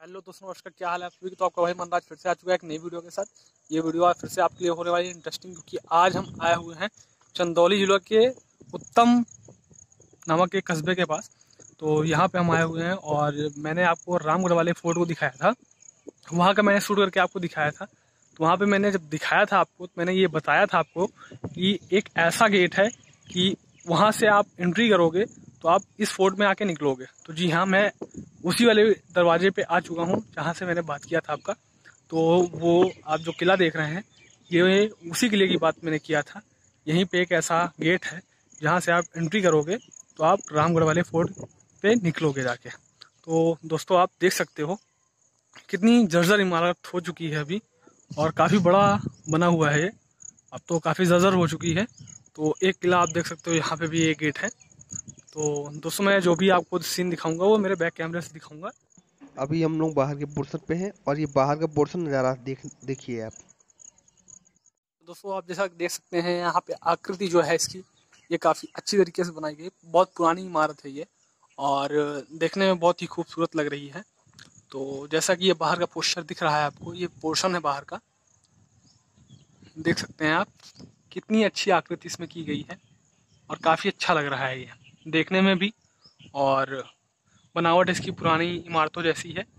Hello दोस्तों, नमस्कार। क्या हाल है आप सभी? तो आपका भाई मनराज फिर से आ चुका है एक नई वीडियो के साथ। ये वीडियो आज फिर से आपके लिए होने वाली है इंटरेस्टिंग, क्योंकि आज हम आए हुए हैं चंदौली जिले के उत्तम नामक एक कस्बे के पास। तो यहाँ पे हम आए हुए हैं और मैंने आपको रामगढ़ वाले फोर्ट को दिखाया था, वहाँ का मैंने शूट करके आपको दिखाया था। तो वहाँ पर मैंने जब दिखाया था आपको, तो मैंने ये बताया था आपको कि एक ऐसा गेट है कि वहाँ से आप एंट्री करोगे तो आप इस फोर्ट में आके निकलोगे। तो जी हाँ, मैं उसी वाले दरवाजे पे आ चुका हूँ जहाँ से मैंने बात किया था आपका। तो वो आप जो किला देख रहे हैं, ये उसी किले की बात मैंने किया था। यहीं पे एक ऐसा गेट है जहाँ से आप एंट्री करोगे तो आप रामगढ़ वाले फोर्ट पे निकलोगे जाके। तो दोस्तों, आप देख सकते हो कितनी जर्जर इमारत हो चुकी है अभी, और काफ़ी बड़ा बना हुआ है ये। अब तो काफ़ी जर्जर हो चुकी है। तो एक किला आप देख सकते हो, यहाँ पे भी एक गेट है। तो दोस्तों, मैं जो भी आपको सीन दिखाऊंगा वो मेरे बैक कैमरे से दिखाऊंगा। अभी हम लोग बाहर के पोर्शन पे हैं और ये बाहर का पोर्शन नज़ारा देखिए आप। दोस्तों, आप जैसा देख सकते हैं, यहाँ पे आकृति जो है इसकी, ये काफ़ी अच्छी तरीके से बनाई गई। बहुत पुरानी इमारत है ये, और देखने में बहुत ही खूबसूरत लग रही है। तो जैसा कि ये बाहर का पोस्टर दिख रहा है आपको, ये पोर्शन है बाहर का। देख सकते हैं आप कितनी अच्छी आकृति इसमें की गई है, और काफ़ी अच्छा लग रहा है ये देखने में भी, और बनावट इसकी पुरानी इमारतों जैसी है।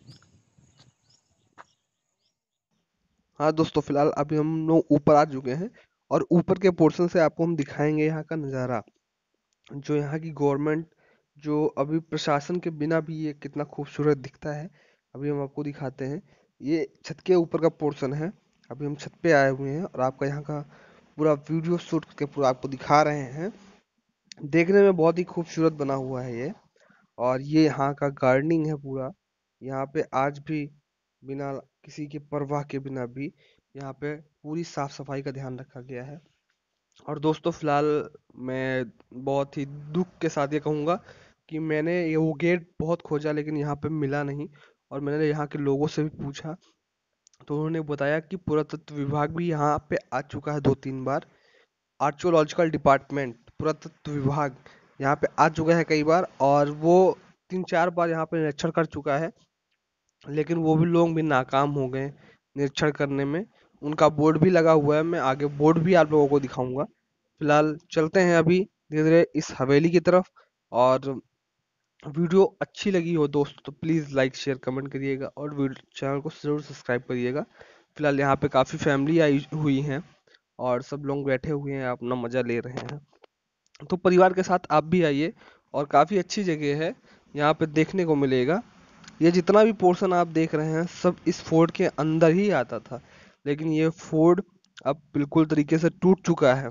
हाँ दोस्तों, फिलहाल अभी हम लोग ऊपर आ चुके हैं और ऊपर के पोर्शन से आपको हम दिखाएंगे यहाँ का नज़ारा। जो यहाँ की गवर्नमेंट, जो अभी प्रशासन के बिना भी ये कितना खूबसूरत दिखता है, अभी हम आपको दिखाते हैं। ये छत के ऊपर का पोर्शन है। अभी हम छत पे आए हुए हैं और आपका यहाँ का पूरा वीडियो शूट करके पूरा आपको दिखा रहे हैं। देखने में बहुत ही खूबसूरत बना हुआ है ये। और ये यहाँ का गार्डनिंग है पूरा। यहाँ पे आज भी बिना किसी की परवाह के बिना भी यहाँ पे पूरी साफ सफाई का ध्यान रखा गया है। और दोस्तों, फिलहाल मैं बहुत ही दुख के साथ ये कहूँगा कि मैंने ये वो गेट बहुत खोजा लेकिन यहाँ पे मिला नहीं। और मैंने यहाँ के लोगों से भी पूछा तो उन्होंने बताया कि पुरातत्व विभाग भी यहाँ पे आ चुका है 2-3 बार। आर्कियोलॉजिकल डिपार्टमेंट, पुरातत्व विभाग यहाँ पे आ चुका है कई बार, और वो 3-4 बार यहाँ पे निरीक्षण कर चुका है। लेकिन वो भी लोग भी नाकाम हो गए निरीक्षण करने में। उनका बोर्ड भी लगा हुआ है, मैं आगे बोर्ड भी आप लोगों को दिखाऊंगा। फिलहाल चलते हैं अभी धीरे धीरे इस हवेली की तरफ। और वीडियो अच्छी लगी हो दोस्तों तो प्लीज़ लाइक शेयर कमेंट करिएगा और चैनल को ज़रूर सब्सक्राइब करिएगा। फिलहाल यहाँ पे काफ़ी फैमिली आई हुई हैं और सब लोग बैठे हुए हैं, अपना मज़ा ले रहे हैं। तो परिवार के साथ आप भी आइए, और काफ़ी अच्छी जगह है, यहाँ पे देखने को मिलेगा। ये जितना भी पोर्शन आप देख रहे हैं सब इस फोर्ट के अंदर ही आता था, लेकिन ये फोर्ट अब बिल्कुल तरीके से टूट चुका है।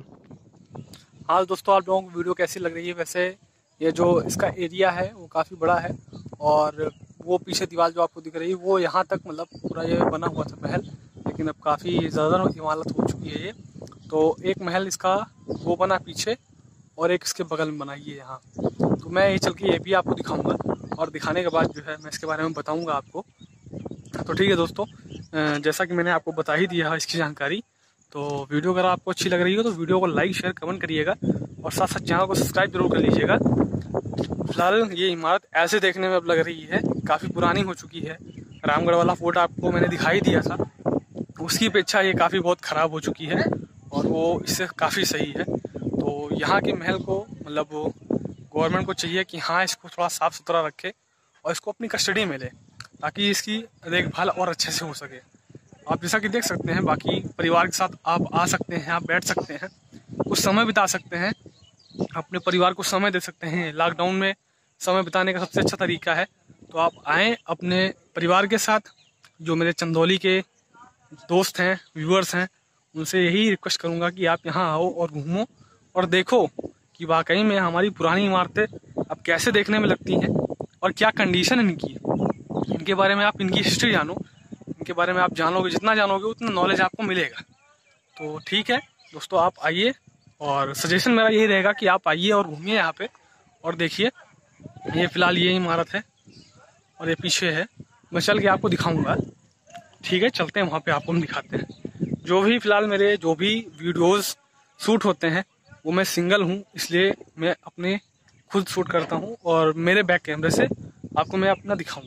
हाँ दोस्तों, आप लोगों को वीडियो कैसी लग रही है? वैसे ये जो इसका एरिया है वो काफ़ी बड़ा है, और वो पीछे दीवार जो आपको दिख रही है वो यहाँ तक मतलब पूरा ये बना हुआ था महल, लेकिन अब काफ़ी ज़्यादा इमारत हो चुकी है ये। तो एक महल इसका वो बना पीछे, और एक इसके बगल में बनाई है यहाँ। तो मैं ये चल के ये भी आपको दिखाऊंगा, और दिखाने के बाद जो है मैं इसके बारे में बताऊंगा आपको। तो ठीक है दोस्तों, जैसा कि मैंने आपको बता ही दिया है इसकी जानकारी। तो वीडियो अगर आपको अच्छी लग रही हो तो वीडियो को लाइक शेयर कमेंट करिएगा, और साथ साथ चैनल को सब्सक्राइब जरूर कर लीजिएगा। फिलहाल ये इमारत ऐसे देखने में अब लग रही है काफ़ी पुरानी हो चुकी है। रामगढ़ वाला फोर्ट आपको मैंने दिखाई दिया था, उसकी अपेक्षा ये काफ़ी बहुत ख़राब हो चुकी है, और वो इससे काफ़ी सही है। तो यहाँ के महल को मतलब गवर्नमेंट को चाहिए कि हाँ, इसको थोड़ा साफ़ सुथरा रखे और इसको अपनी कस्टडी में ले, ताकि इसकी देखभाल और अच्छे से हो सके। आप जैसा कि देख सकते हैं, बाकी परिवार के साथ आप आ सकते हैं, आप बैठ सकते हैं, कुछ समय बिता सकते हैं, अपने परिवार को समय दे सकते हैं। लॉकडाउन में समय बिताने का सबसे अच्छा तरीका है। तो आप आएँ अपने परिवार के साथ। जो मेरे चंदौली के दोस्त हैं, व्यूअर्स हैं, उनसे यही रिक्वेस्ट करूंगा कि आप यहाँ आओ और घूमो और देखो कि वाकई में हमारी पुरानी इमारतें अब कैसे देखने में लगती हैं, और क्या कंडीशन है इनकी। इनके बारे में आप इनकी हिस्ट्री जानो, इनके बारे में आप जानोगे, जितना जानोगे उतना नॉलेज आपको मिलेगा। तो ठीक है दोस्तों, आप आइए, और सजेशन मेरा यही रहेगा कि आप आइए और घूमिए यहाँ पे और देखिए। ये फिलहाल ये इमारत है और ये पीछे है, मैं चल के आपको दिखाऊंगा। ठीक है, चलते हैं वहाँ पे, आपको हम दिखाते हैं। जो भी फिलहाल मेरे जो भी वीडियोस शूट होते हैं वो मैं सिंगल हूँ, इसलिए मैं अपने खुद शूट करता हूँ, और मेरे बैक कैमरे से आपको मैं अपना दिखाऊंगा। ठीक।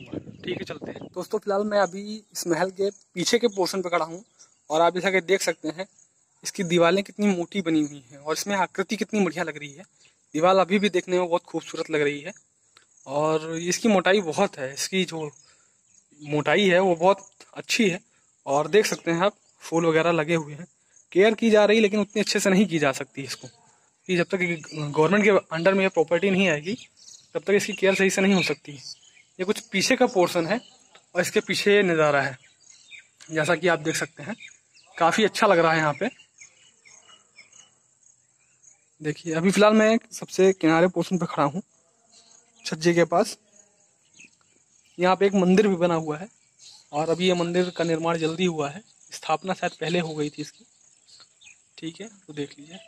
ठीक है, चलते हैं दोस्तों। फिलहाल मैं अभी इस महल के पीछे के पोर्शन पे खड़ा हूँ और आप जैसा कि देख सकते हैं इसकी दीवारें कितनी मोटी बनी हुई हैं और इसमें आकृति कितनी बढ़िया लग रही है। दीवार अभी भी देखने में बहुत खूबसूरत लग रही है और इसकी मोटाई बहुत है। इसकी जो मोटाई है वो बहुत अच्छी है और देख सकते हैं आप फूल वगैरह लगे हुए हैं। केयर की जा रही लेकिन उतनी अच्छे से नहीं की जा सकती इसको, कि जब तक गवर्नमेंट के अंडर में ये प्रॉपर्टी नहीं आएगी तब तक इसकी केयर सही से नहीं हो सकती। ये कुछ पीछे का पोर्शन है और इसके पीछे नज़ारा है जैसा कि आप देख सकते हैं। काफ़ी अच्छा लग रहा है यहाँ पे। देखिए अभी फिलहाल मैं सबसे किनारे पोर्शन पे खड़ा हूँ छज्जे के पास। यहाँ पे एक मंदिर भी बना हुआ है और अभी ये मंदिर का निर्माण जल्दी हुआ है, स्थापना शायद पहले हो गई थी इसकी। ठीक है, तो देख लीजिए।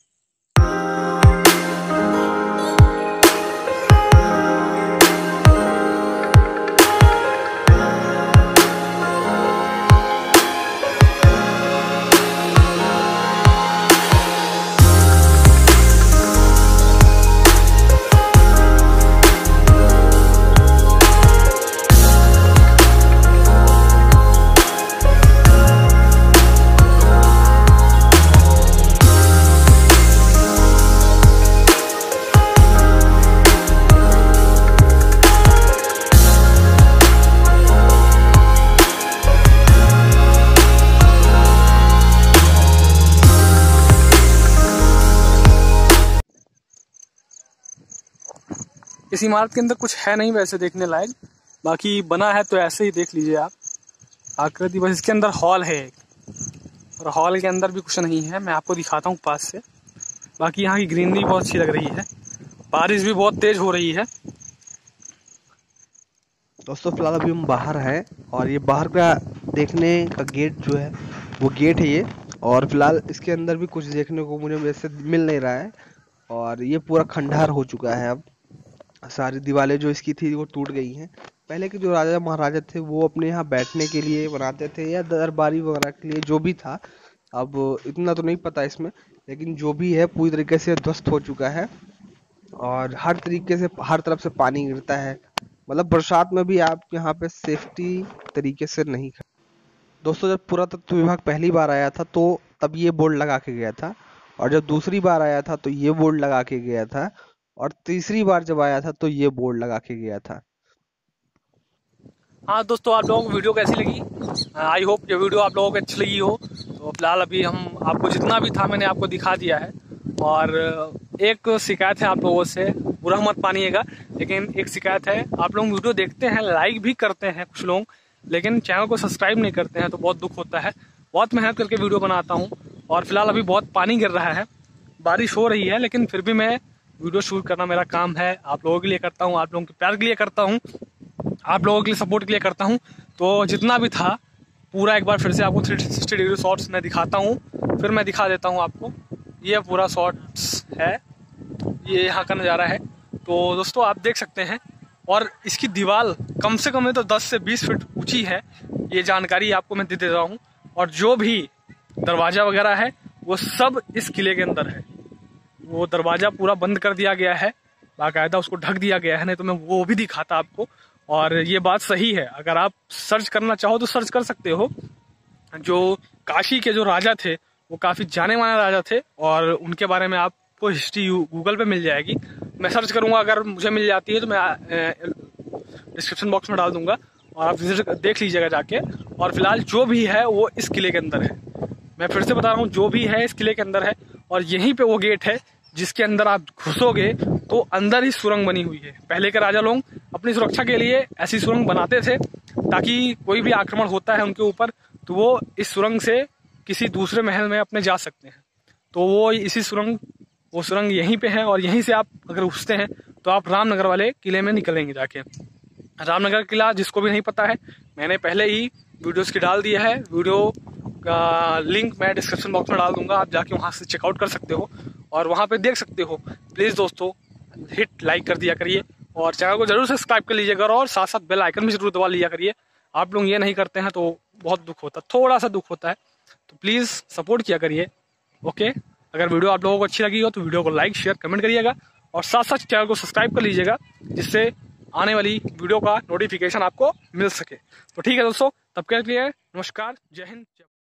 इस इमारत के अंदर कुछ है नहीं वैसे देखने लायक, बाकी बना है तो ऐसे ही देख लीजिए आप आकृति। बस इसके अंदर हॉल है और हॉल के अंदर भी कुछ नहीं है। मैं आपको दिखाता हूँ पास से। बाकी यहाँ की ग्रीनरी बहुत अच्छी लग रही है, बारिश भी बहुत तेज हो रही है। दोस्तों फिलहाल अभी हम बाहर हैं और ये बाहर का देखने का गेट जो है वो गेट है ये, और फिलहाल इसके अंदर भी कुछ देखने को मुझे वैसे मिल नहीं रहा है और ये पूरा खंडहर हो चुका है। अब सारी दीवारें जो इसकी थी वो टूट गई हैं। पहले के जो राजा महाराजा थे वो अपने यहाँ बैठने के लिए बनाते थे या दरबारी वगैरह के लिए जो भी था। अब इतना तो नहीं पता इसमें, लेकिन जो भी है पूरी तरीके से ध्वस्त हो चुका है और हर तरीके से हर तरफ से पानी गिरता है। मतलब बरसात में भी आप यहाँ पे सेफ्टी तरीके से नहीं कर। दोस्तों जब पुरातत्व विभाग पहली बार आया था तो तब ये बोर्ड लगा के गया था, और जब दूसरी बार आया था तो ये बोर्ड लगा के गया था, और तीसरी बार जब आया था तो ये बोर्ड लगा के गया था। हाँ दोस्तों, आप लोगों को वीडियो कैसी लगी? आई होप ये वीडियो आप लोगों को अच्छी लगी हो। तो फिलहाल अभी हम आपको जितना भी था मैंने आपको दिखा दिया है। और एक शिकायत है आप लोगों से, बुरा मत मानिएगा, लेकिन एक शिकायत है। आप लोग वीडियो देखते हैं, लाइक भी करते हैं कुछ लोग, लेकिन चैनल को सब्सक्राइब नहीं करते हैं, तो बहुत दुख होता है। बहुत मेहनत करके वीडियो बनाता हूँ और फिलहाल अभी बहुत पानी गिर रहा है, बारिश हो रही है, लेकिन फिर भी मैं वीडियो शूट करना मेरा काम है। आप लोगों के लिए करता हूँ, आप लोगों के प्यार के लिए करता हूँ, आप लोगों के लिए सपोर्ट के लिए करता हूँ। तो जितना भी था पूरा एक बार फिर से आपको 360 डिग्री शॉट्स मैं दिखाता हूँ, फिर मैं दिखा देता हूँ आपको। ये पूरा शॉट्स है, ये यहाँ का नज़ारा है। तो दोस्तों आप देख सकते हैं, और इसकी दीवार कम से कम है तो 10 से 20 फीट ऊंची है, ये जानकारी आपको मैं दे दे रहा हूँ। और जो भी दरवाज़ा वगैरह है वो सब इस किले के अंदर है। वो दरवाज़ा पूरा बंद कर दिया गया है, बाकायदा उसको ढक दिया गया है, नहीं तो मैं वो भी दिखाता आपको। और ये बात सही है, अगर आप सर्च करना चाहो तो सर्च कर सकते हो। जो काशी के जो राजा थे वो काफ़ी जाने माने राजा थे और उनके बारे में आपको हिस्ट्री गूगल पे मिल जाएगी। मैं सर्च करूँगा, अगर मुझे मिल जाती है तो मैं डिस्क्रिप्शन बॉक्स में डाल दूंगा और आप विजिट देख लीजिएगा जाके। और फिलहाल जो भी है वो इस किले के अंदर है, मैं फिर से बता रहा हूँ, जो भी है इस किले के अंदर है। और यहीं पे वो गेट है जिसके अंदर आप घुसोगे तो अंदर ही सुरंग बनी हुई है। पहले के राजा लोग अपनी सुरक्षा के लिए ऐसी सुरंग बनाते थे ताकि कोई भी आक्रमण होता है उनके ऊपर तो वो इस सुरंग से किसी दूसरे महल में अपने जा सकते हैं। तो वो इसी वो सुरंग यहीं पे है और यहीं से आप अगर घुसते हैं तो आप रामनगर वाले किले में निकलेंगे जाके। रामनगर किला जिसको भी नहीं पता है, मैंने पहले ही वीडियोस की डाल दिया है, वीडियो का लिंक मैं डिस्क्रिप्शन बॉक्स में डाल दूंगा, आप जाके वहाँ से चेकआउट कर सकते हो और वहाँ पे देख सकते हो। प्लीज़ दोस्तों हिट लाइक कर दिया करिए और चैनल को जरूर सब्सक्राइब कर लीजिएगा और साथ साथ बेल आइकन भी जरूर दबा लिया करिए। आप लोग ये नहीं करते हैं तो बहुत दुख होता है, थोड़ा सा दुख होता है, तो प्लीज़ सपोर्ट किया करिए। ओके, अगर वीडियो आप लोगों को अच्छी लगी हो तो वीडियो को लाइक शेयर कमेंट करिएगा और साथ साथ चैनल को सब्सक्राइब कर लीजिएगा, जिससे आने वाली वीडियो का नोटिफिकेशन आपको मिल सके। तो ठीक है दोस्तों, तब के लिए नमस्कार, जय हिंद।